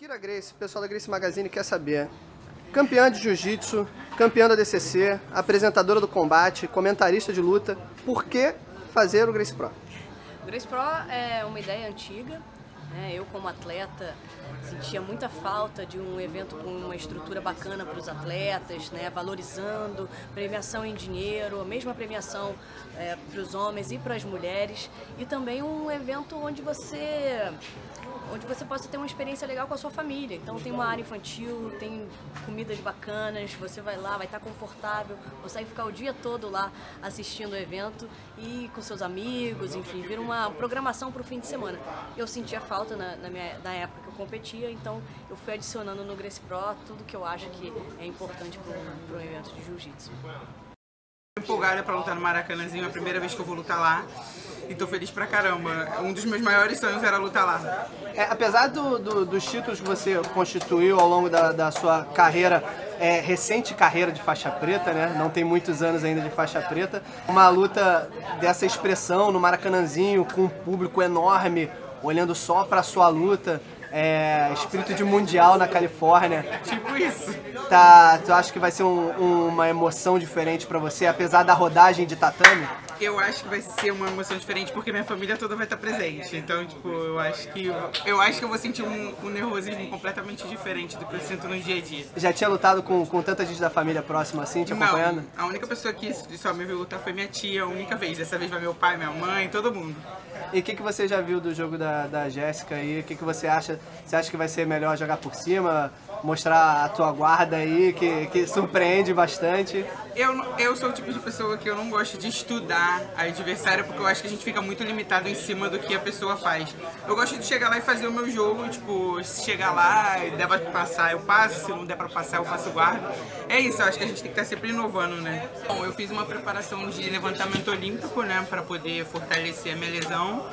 Kira Grace, pessoal da Grace Magazine quer saber. Campeã de jiu-jitsu, campeã da DCC, apresentadora do combate, comentarista de luta. Por que fazer o Grace Pro? O Grace Pro é uma ideia antiga. Eu, como atleta, sentia muita falta de um evento com uma estrutura bacana para os atletas, valorizando, premiação em dinheiro, a mesma premiação para os homens e para as mulheres, e também um evento onde você possa ter uma experiência legal com a sua família. Então tem uma área infantil, tem comidas bacanas, você vai lá, vai estar confortável, consegue ficar o dia todo lá assistindo o evento e com seus amigos, enfim, vira uma programação para o fim de semana. Eu sentia falta na época que eu competia, então eu fui adicionando no Grace Pro tudo que eu acho que é importante para um evento de jiu-jitsu. Empolgada para lutar no Maracanãzinho, é a primeira vez que eu vou lutar lá e tô feliz pra caramba. Um dos meus maiores sonhos era lutar lá. Apesar dos títulos que você constituiu ao longo da sua carreira, recente carreira de faixa preta, né? Não tem muitos anos ainda de faixa preta, uma luta dessa expressão no Maracanãzinho com um público enorme olhando só pra sua luta, espírito de mundial na Califórnia. Tipo isso. Tu acha que vai ser uma emoção diferente pra você, apesar da rodagem de tatame? Eu acho que vai ser uma emoção diferente porque minha família toda vai estar presente. Então, tipo, eu acho que eu vou sentir um nervosismo completamente diferente do que eu sinto no dia a dia. Já tinha lutado com tanta gente da família próxima assim, te acompanhando? Não, a única pessoa que só me viu lutar foi minha tia, a única vez. Dessa vez vai meu pai, minha mãe, todo mundo. E o que você já viu do jogo da Jéssica aí? O que você acha? Você acha que vai ser melhor jogar por cima? Mostrar a tua guarda aí, que surpreende bastante? Eu sou o tipo de pessoa que eu não gosto de estudar a adversária, porque eu acho que a gente fica muito limitado em cima do que a pessoa faz. Eu gosto de chegar lá e fazer o meu jogo, tipo, se chegar lá e der pra passar, eu passo, se não der pra passar, eu faço guarda. É isso, eu acho que a gente tem que estar sempre inovando, né? Bom, eu fiz uma preparação de levantamento olímpico, né, pra poder fortalecer a minha lesão.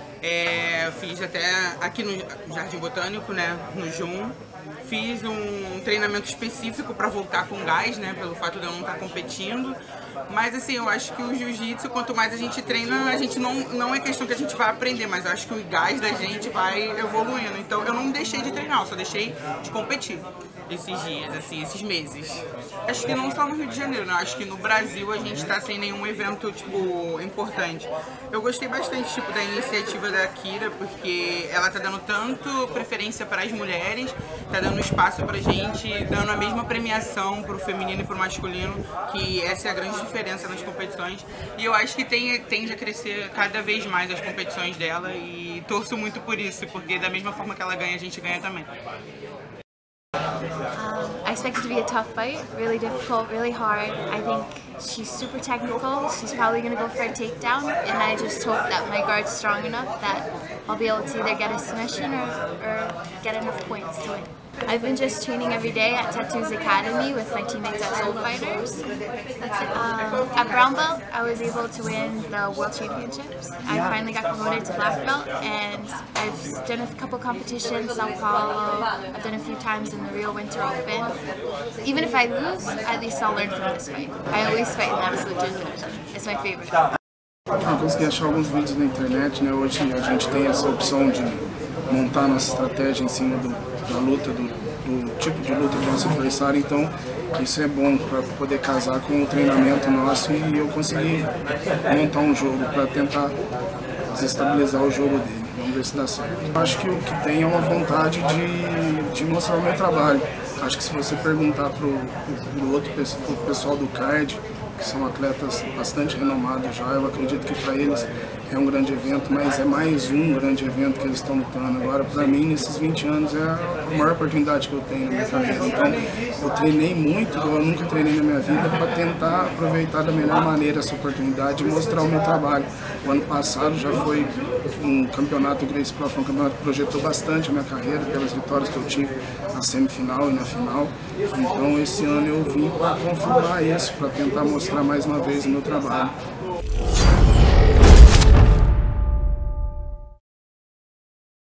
Fiz até aqui no Jardim Botânico, né, no Jun. Fiz um treinamento específico para voltar com gás, né, pelo fato de eu não estar competindo. Mas assim, eu acho que o jiu-jitsu, quanto mais a gente treina, a gente não é questão que a gente vai aprender, mas eu acho que o gás da gente vai evoluindo. Então eu não deixei de treinar, eu só deixei de competir esses dias, assim, esses meses. Acho que não só no Rio de Janeiro, né? Acho que no Brasil a gente tá sem nenhum evento, tipo, importante. Eu gostei bastante, tipo, da iniciativa da Kira, porque ela tá dando tanto preferência para as mulheres, tá dando espaço pra gente, dando a mesma premiação pro feminino e pro masculino, que essa é a grande diferença nas competições. E eu acho que tende a crescer cada vez mais as competições dela e torço muito por isso, porque da mesma forma que ela ganha, a gente ganha também. I expect it to be a tough fight, really difficult, really hard. I think she's super technical. She's probably going to go for a takedown, and I just hope that my guard's strong enough that I'll be able to either get a submission or get enough points to win. I've been just training every day at Tattoos Academy with my teammates at Soul Fighters. That's it. At Brown Belt, I was able to win the World Championships. I finally got promoted to Black Belt, and I've done a couple competitions, Sao Paulo. I've done a few times in the Rio Winter Open. Even if I lose, at least I'll learn from this fight. I always fight in absolute definition. It's my favorite. Eu consegui achar alguns vídeos na internet, né? Hoje a gente tem essa opção de montar nossa estratégia em cima da luta, do tipo de luta do nosso adversário, então isso é bom para poder casar com o treinamento nosso e eu consegui montar um jogo para tentar desestabilizar o jogo dele. Vamos ver se dá certo. Eu acho que o que tem é uma vontade de mostrar o meu trabalho. Acho que se você perguntar pro pessoal do card, que são atletas bastante renomados já, eu acredito que para eles é um grande evento, mas é mais um grande evento que eles estão lutando. Agora, para mim, nesses 20 anos, é a maior oportunidade que eu tenho na minha carreira. Então, eu treinei muito, eu nunca treinei na minha vida, para tentar aproveitar da melhor maneira essa oportunidade e mostrar o meu trabalho. O ano passado já foi um campeonato Grace Pro, foi um campeonato que projetou bastante a minha carreira, pelas vitórias que eu tive na semifinal e na final. Então, esse ano eu vim para confirmar isso, para tentar mostrar mais uma vez o meu trabalho.